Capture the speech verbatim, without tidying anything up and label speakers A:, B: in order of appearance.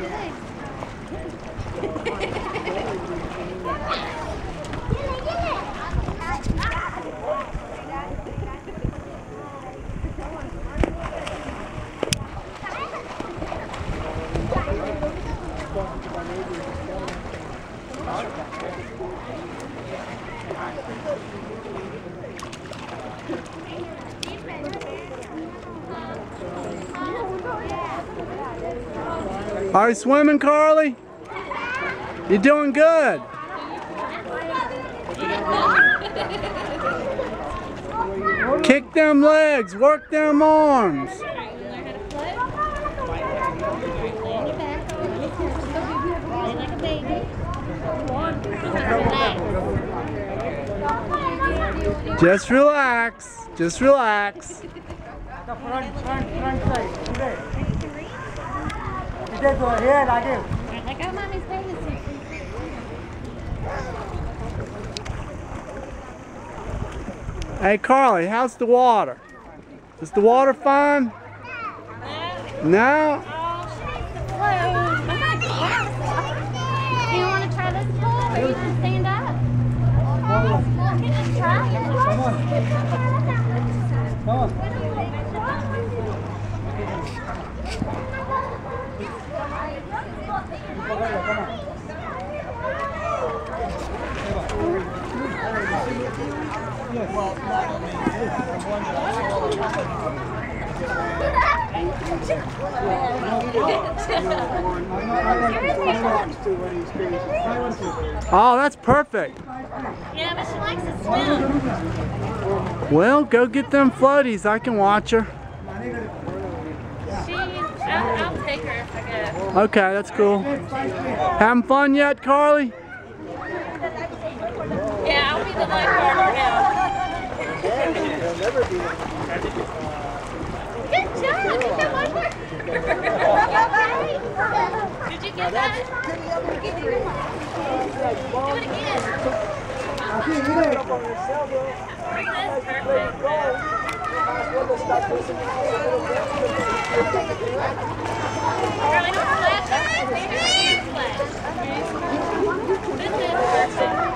A: Are you swimming, Carly? You're doing good. Kick them legs, work them arms. Just relax, just relax.
B: The front, front, front side. Today. Today go here, Rajev.
C: Let go, mommy's baby.
A: Hey Carly, how's the water? Is the water fine? No?
C: Oh, she needs to float. I'm not Do you want to try this pool or you want to stand up? You can just try it.
B: Come on. Come on.
A: Oh, that's perfect.
C: Yeah, but she likes to swim.
A: Well, go get them floaties. I can watch her.
C: She, I'll, I'll take her if I go.
A: Okay, that's cool. Having fun yet, Carly?
C: Yeah, I'll be the lifeguard for now. Good job! Did you one more? Did you get that? Do it again. That's perfect. Girl, you want to flash? Maybe you can flash. This is perfect.